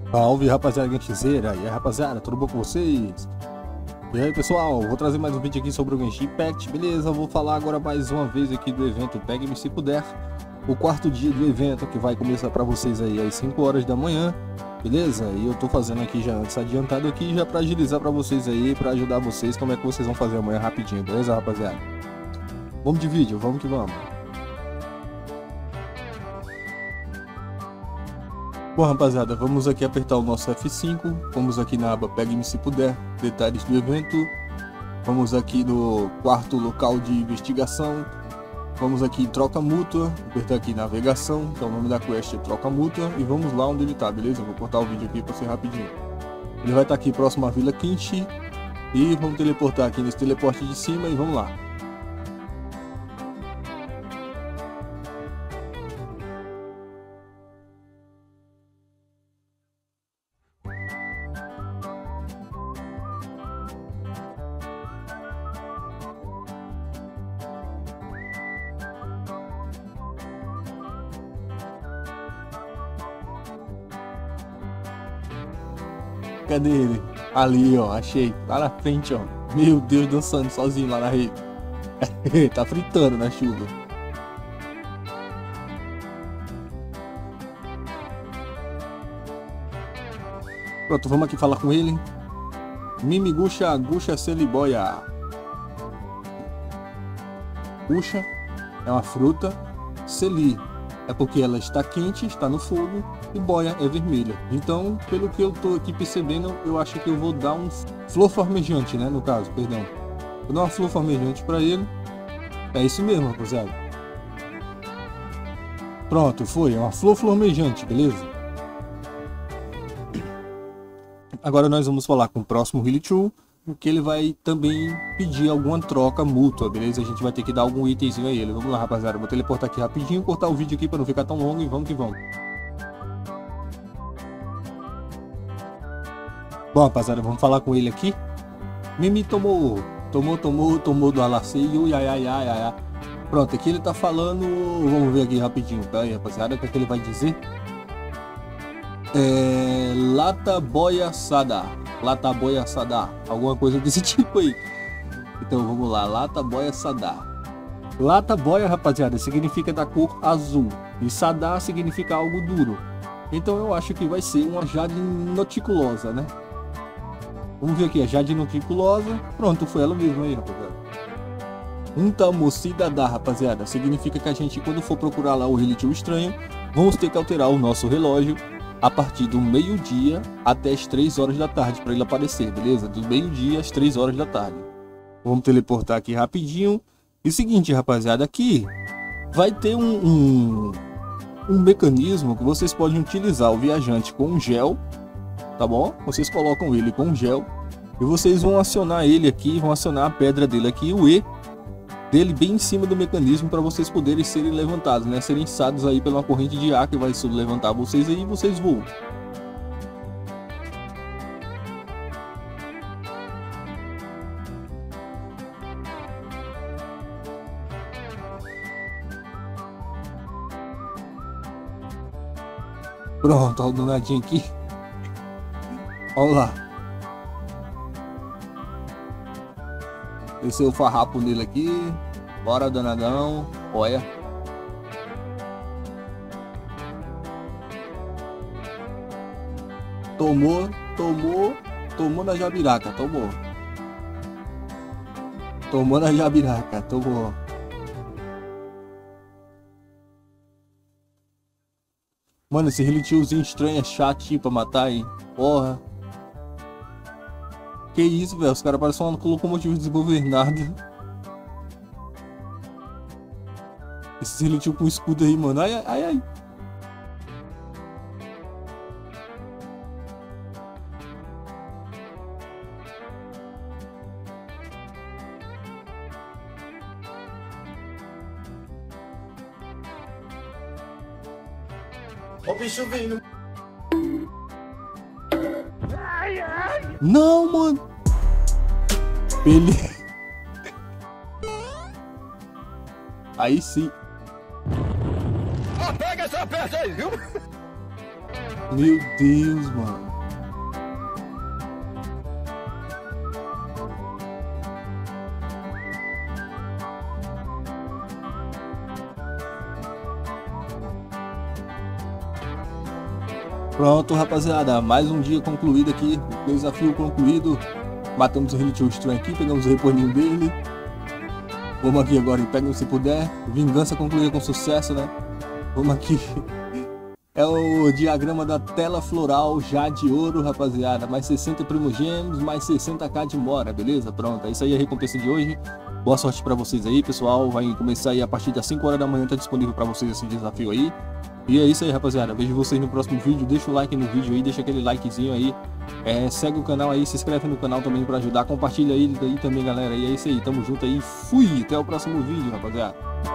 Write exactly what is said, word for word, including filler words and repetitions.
Salve, rapaziada, Genshizeira. E aí, rapaziada, tudo bom com vocês? E aí, pessoal, vou trazer mais um vídeo aqui sobre o Genshin Impact, beleza? Vou falar agora mais uma vez aqui do evento Pegue-me Se Puder, o quarto dia do evento que vai começar para vocês aí às cinco horas da manhã, beleza? E eu tô fazendo aqui já antes adiantado aqui já para agilizar para vocês aí, para ajudar vocês como é que vocês vão fazer amanhã rapidinho, beleza, rapaziada? Vamos de vídeo, vamos que vamos. Bom, rapaziada, vamos aqui apertar o nosso F cinco, vamos aqui na aba Pegue-me Se Puder, detalhes do evento, vamos aqui no quarto local de investigação, vamos aqui em troca mútua, apertar aqui navegação, que é o nome da quest é troca mútua, e vamos lá onde ele tá, beleza? Eu vou cortar o vídeo aqui para ser rapidinho. Ele vai estar aqui próximo à Vila Kinshi, e vamos teleportar aqui nesse teleporte de cima e vamos lá. Cadê ele? Ali, ó, achei. Lá na frente, ó. Meu Deus, dançando sozinho lá na rede. Tá fritando na chuva. Pronto, vamos aqui falar com ele. Mimigusha Gusha Celiboia. Gusha é uma fruta. Celi é porque ela está quente, está no fogo, e boia é vermelha. Então, pelo que eu tô aqui percebendo, eu acho que eu vou dar um flor flamejante, né, no caso, perdão. Vou dar uma flor flamejante para ele. É isso mesmo, rapaziada. Pronto, foi, é uma flor flamejante, beleza? Agora nós vamos falar com o próximo Hilichurl, que ele vai também pedir alguma troca mútua, beleza? A gente vai ter que dar algum itemzinho a ele. Vamos lá, rapaziada. Vou teleportar aqui rapidinho, cortar o vídeo aqui para não ficar tão longo e vamos que vamos. Bom, rapaziada, vamos falar com ele aqui. Mimi tomou, tomou, tomou, tomou do alaceio, ai, ai, ai, ai, ai. Pronto, aqui ele tá falando, vamos ver aqui rapidinho, tá aí, rapaziada, o que é que ele vai dizer? É... Lata boia sada. Lata boia sada, alguma coisa desse tipo aí. Então vamos lá, lata boia sada. Lata boia, rapaziada, significa da cor azul e sada significa algo duro. Então eu acho que vai ser uma jade noticulosa, né? Vamos ver aqui, a jade noticulosa. Pronto, foi ela mesma aí, rapaziada. Um tamocida da, rapaziada, significa que a gente, quando for procurar lá o Hilichurl estranho, vamos ter que alterar o nosso relógio a partir do meio-dia até as três horas da tarde para ele aparecer, beleza? Do meio-dia às três horas da tarde. Vamos teleportar aqui rapidinho. E seguinte, rapaziada, aqui vai ter um, um, um mecanismo que vocês podem utilizar o viajante com um gel, tá bom? Vocês colocam ele com um gel e vocês vão acionar ele aqui, vão acionar a pedra dele aqui, o E dele bem em cima do mecanismo para vocês poderem serem levantados, né? Serem içados aí pela corrente de ar que vai levantar vocês aí e vocês voam. Pronto, olha o danadinho aqui. Olha lá. Desceu o farrapo nele aqui. Bora, danadão. Olha. Tomou, tomou, tomou na jabiraca, tomou. Tomou na jabiraca, tomou. Mano, esse Hilichurlzinho estranho é chatinho pra matar, hein? Porra. Que isso, velho? Os caras parecem uma locomotiva desgovernada. Esse Hilichurl com escudo aí, mano. Ai, ai, ai. Ó o bicho vindo. Ai, ai. Não, mano. Ele... Aí sim. Ó, pega essa peça aí, viu? Meu Deus, mano. Pronto, rapaziada, mais um dia concluído aqui, desafio concluído. Matamos o Rinite Stran aqui, pegamos o reporninho dele. Vamos aqui agora em Pega Se Puder. Vingança concluída com sucesso, né? Vamos aqui. É o diagrama da tela floral já de ouro, rapaziada. Mais sessenta primogênitos, mais sessenta k de mora, beleza? Pronto, é isso aí a recompensa de hoje. Boa sorte pra vocês aí, pessoal. Vai começar aí a partir das cinco horas da manhã, tá disponível pra vocês esse desafio aí. E é isso aí, rapaziada. Vejo vocês no próximo vídeo. Deixa o like no vídeo aí, deixa aquele likezinho aí. É, segue o canal aí, se inscreve no canal também pra ajudar. Compartilha aí, aí também, galera. E é isso aí, tamo junto aí. Fui! Até o próximo vídeo, rapaziada.